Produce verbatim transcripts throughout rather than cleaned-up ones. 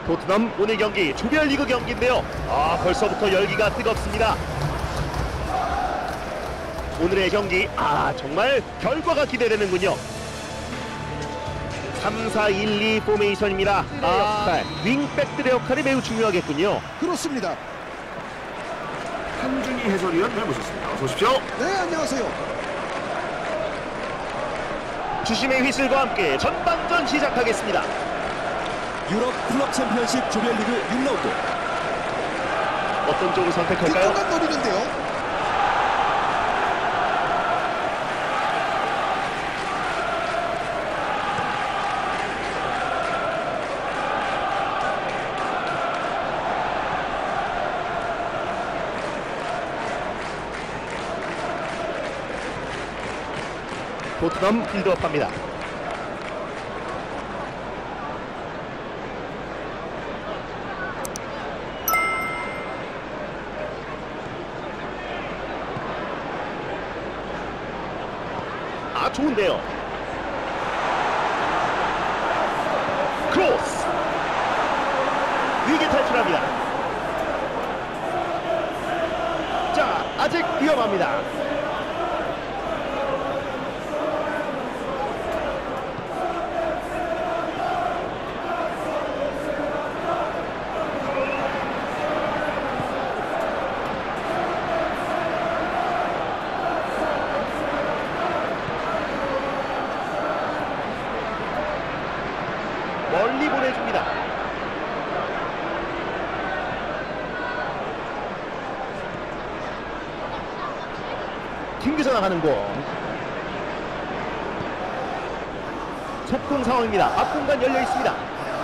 토트넘 오늘 경기 조별리그 경기인데요. 아, 벌써부터 열기가 뜨겁습니다. 오늘의 경기, 아 정말 결과가 기대되는군요. 삼 사 일 이 포메이션입니다. 아, 윙백들의 역할이 매우 중요하겠군요. 그렇습니다. 한준희 해설위원 모셨습니다. 어서 오십시오. 네, 안녕하세요. 주심의 휘슬과 함께 전반전 시작하겠습니다. 유럽 클럽 챔피언십 조별리그 육 라운드. 어떤 쪽을 선택할까요? 뒷공간 노리는데요. 토트넘 빌드업합니다. 아, 좋은데요. 크로스. 위기 탈출합니다. 자, 아직 위험합니다. 멀리 보내줍니다. 튕겨서 나가는 공. 속공 상황입니다. 앞공간 열려 있습니다.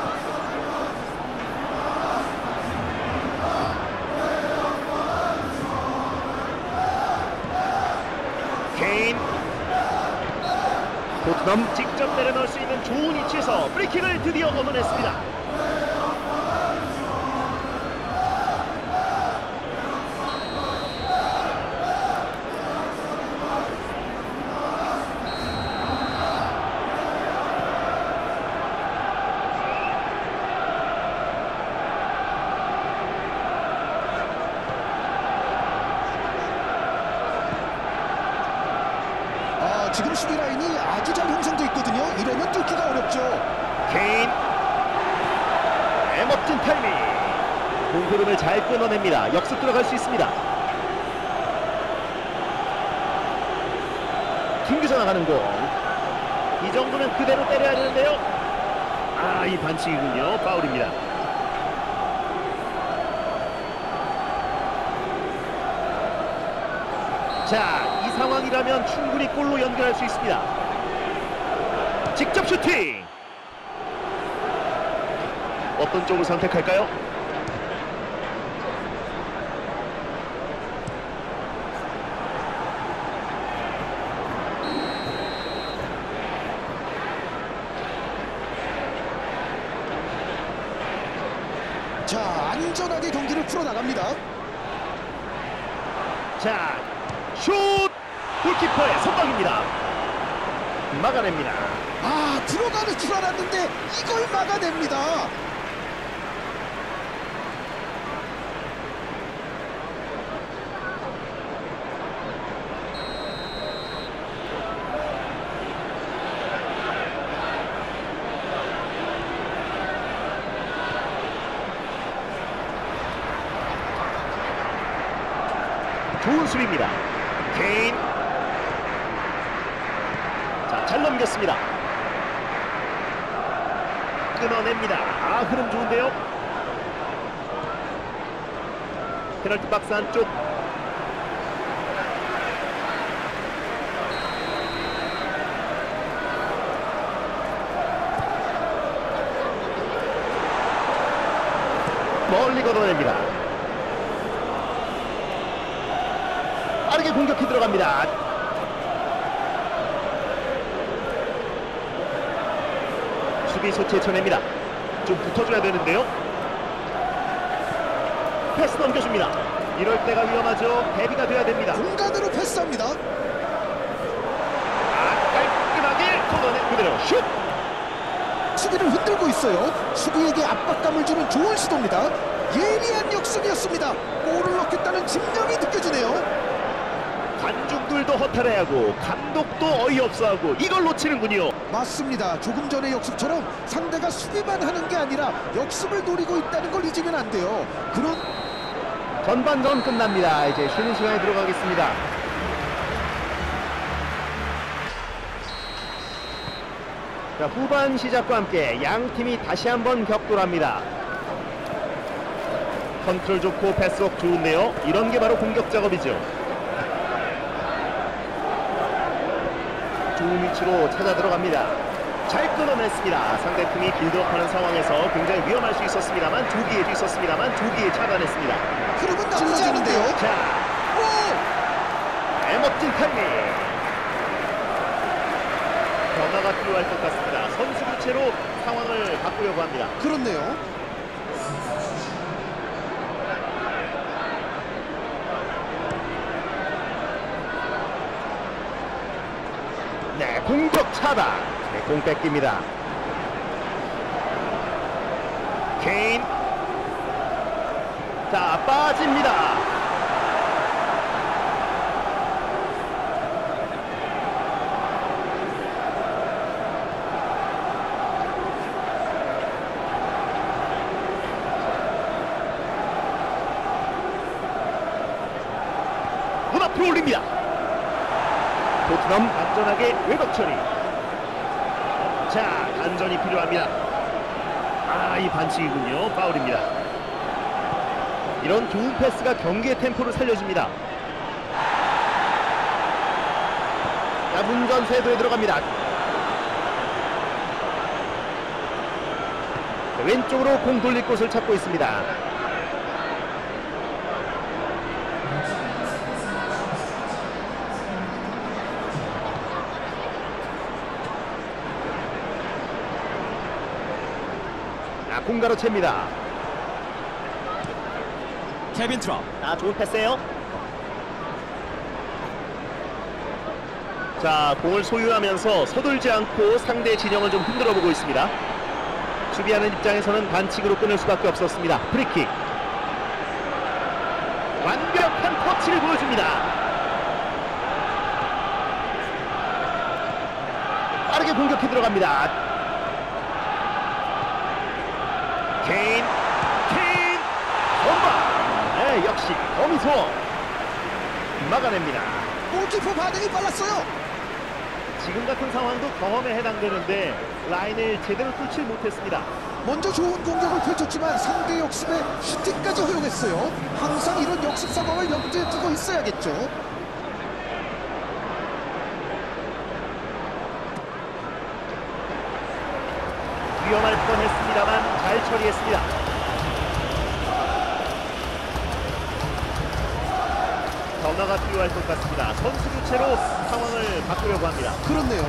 케인. 토트넘 직접 내려놓을 수 있는 좋은 위치에서 프리킥을 드디어 얻어냈습니다. 아, 지금 수비 라인이 아주 잘 형성돼 있거든요. 이러면 뚫기가 어렵죠. 케인. 네, 멋진 타이밍. 공흐름을 잘 끊어냅니다. 역습 들어갈 수 있습니다. 튕겨서 나가는 공. 이 정도면 그대로 때려야 되는데요. 아, 이 반칙이군요. 파울입니다. 자, 이 상황이라면 충분히 골로 연결할 수 있습니다. 직접 슈팅. 어떤 쪽을 선택할까요? 자, 안전하게 경기를 풀어나갑니다. 자, 슛! 골키퍼의 선방입니다. 막아냅니다. 아, 들어가는 줄 알았는데 이걸 막아냅니다. 좋은 수비입니다. 케인. 자, 잘 넘겼습니다. 끊어냅니다. 아, 흐름 좋은데요. 페널티 박스 안쪽. 멀리 걷어냅니다. 빠르게 공격해 들어갑니다. 수비수 제쳐냅니다. 좀 붙어줘야 되는데요. 패스 넘겨줍니다. 이럴 때가 위험하죠. 대비가 돼야 됩니다. 공간으로 패스합니다. 아, 깔끔하게 걷어내 그대로 슛! 수비를 흔들고 있어요. 수비에게 압박감을 주는 좋은 시도입니다. 예리한 역습이었습니다. 골을 넣겠다는 집념이 느껴지네요. 관중들도 허탈해하고 감독도 어이없어하고 이걸 놓치는군요. 맞습니다. 조금 전의 역습처럼 상대가 수비만 하는 게 아니라 역습을 노리고 있다는 걸 잊으면 안 돼요. 그런 전반전 끝납니다. 이제 쉬는 시간에 들어가겠습니다. 자, 후반 시작과 함께 양 팀이 다시 한번 격돌합니다. 컨트롤 좋고 패스워크 좋은데요. 이런 게 바로 공격 작업이죠. 좋은 위치로 찾아 들어갑니다. 잘 끊어냈습니다. 상대팀이 빌드업하는 상황에서 굉장히 위험할 수 있었습니다만 두 기회도 있었습니다만 두 기회 차단했습니다. 흐름은 나쁘지 않은데요. 자, 오! 멋진 타이밍. 변화가 필요할 것 같습니다. 선수 교체로 상황을 바꾸려고 합니다. 그렇네요. 네, 공격 차단. 네, 공 뺏깁니다. 케인. 자, 빠집니다. 문 앞으로 올립니다. 토트넘 안전하게 외곽 처리. 자, 반전이 필요합니다. 아, 이 반칙이군요. 파울입니다. 이런 좋은 패스가 경기의 템포를 살려줍니다. 자, 문전 세도에 들어갑니다. 자, 왼쪽으로 공 돌릴 곳을 찾고 있습니다. 공가로 챕니다. 케빈 트럼. 아, 좋은 패스예요. 자, 공을 소유하면서 서둘지 않고 상대 진영을 좀 흔들어 보고 있습니다. 수비하는 입장에서는 반칙으로 끊을 수밖에 없었습니다. 프리킥. 완벽한 터치를 보여줍니다. 빠르게 공격해 들어갑니다. 케인, 케인, 선방. 네, 역시 거미소 막아냅니다. 골키퍼 반응이 빨랐어요. 지금 같은 상황도 경험에 해당되는데 라인을 제대로 뚫지 못했습니다. 먼저 좋은 공격을 펼쳤지만 상대 역습에 슈팅까지 허용했어요. 항상 이런 역습 상황을 염두에 두고 있어야겠죠. 위험할 뻔했습니다만 잘 처리했습니다. 변화가 필요할 것 같습니다. 선수 교체로 상황을 바꾸려고 합니다. 그렇네요.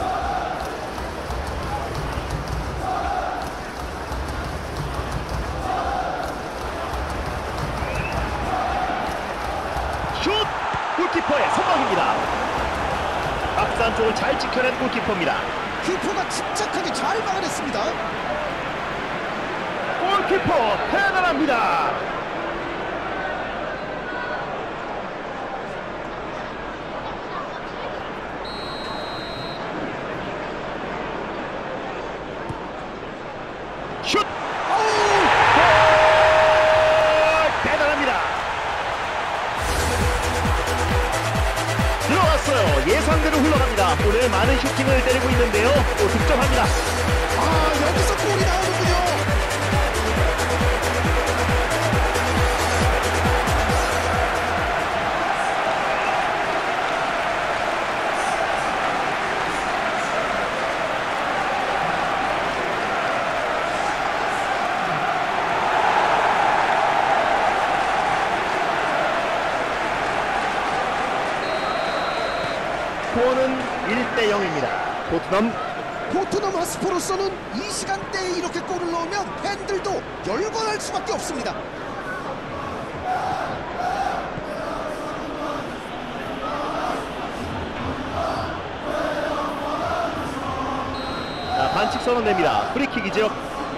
슛! 골키퍼의 선방입니다. 박스 안쪽을 잘 지켜낸 골키퍼입니다. 키퍼가 침착하게 잘 막아냈습니다. 골키퍼 대단합니다. 슛! 골! 대단합니다. 들어왔어요. 예상대로 흘러갑니다. 오늘 많은 슈팅을 때리고 있는데요. 또 득점합니다. 아, 여기서 골이 나오는군요. 스코어는 일 대 영입니다. 토트넘. 토트넘 하스퍼로서는 이 시간대에 이렇게 골을 넣으면 팬들도 열광할 수밖에 없습니다. 자, 반칙 썰어냅니다. 프리킥이죠.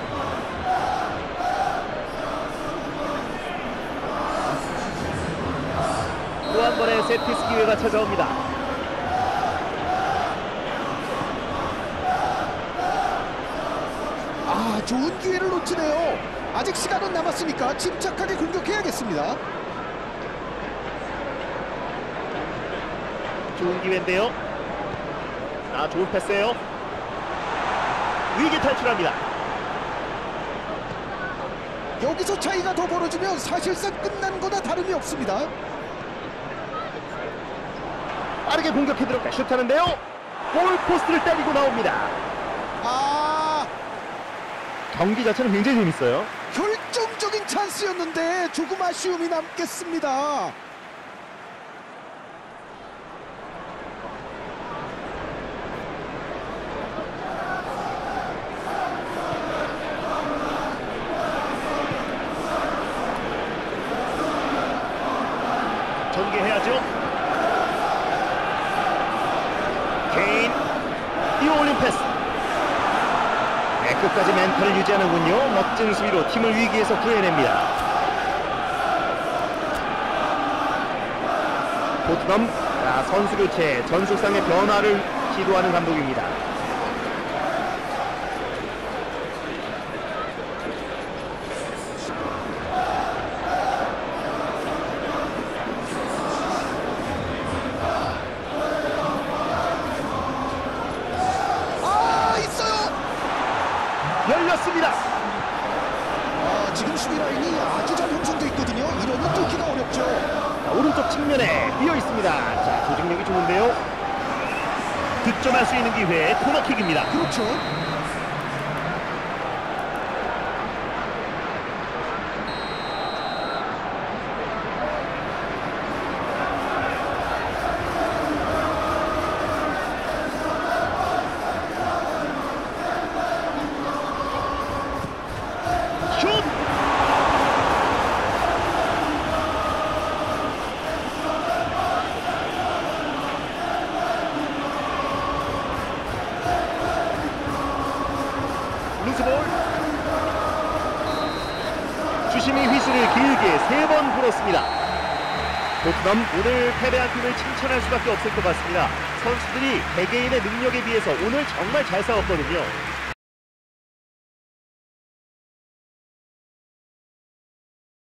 또 한 번의 세트피스 기회가 찾아옵니다. 아, 좋은 기회를 놓치네요. 아직 시간은 남았으니까 침착하게 공격해야겠습니다. 좋은 기회인데요. 아, 좋은 패스예요. 위기 탈출합니다. 여기서 차이가 더 벌어지면 사실상 끝난 거나 다름이 없습니다. 빠르게 공격해 들어가 슛하는데요. 골 포스트를 때리고 나옵니다. 아, 경기 자체는 굉장히 재밌어요. 결정적인 찬스였는데 조금 아쉬움이 남겠습니다. 전개해야죠. 케인 뛰어올린 패스. 네, 끝까지 멘탈을 유지하는군요. 멋진 수비로 팀을 위기에서 구해냅니다. 토트넘, 자, 선수 교체, 전술상의 변화를 시도하는 감독입니다. 열렸습니다. 아, 지금 수비 라인이 아주 잘 형성돼 있거든요. 이러면 뚫기가 어렵죠. 자, 오른쪽 측면에 비어 있습니다. 자, 조직력이 좋은데요. 득점할 수 있는 기회, 코너킥입니다. 그렇죠. 루즈볼. 주심이 휘슬을 길게 세 번 불었습니다. 토트넘 오늘 패배한 팀을 칭찬할 수밖에 없을 것 같습니다. 선수들이 개개인의 능력에 비해서 오늘 정말 잘 싸웠거든요.